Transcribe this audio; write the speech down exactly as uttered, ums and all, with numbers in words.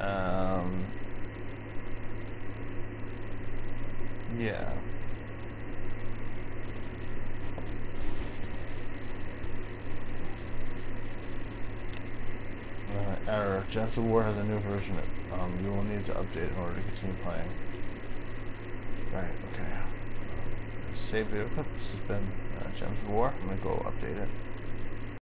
Um, yeah. Uh, error. Gems of War has a new version. Um, you will need to update in order to continue playing. Right, okay. Save video clip. This has been uh, Gems of War. I'm gonna go update it.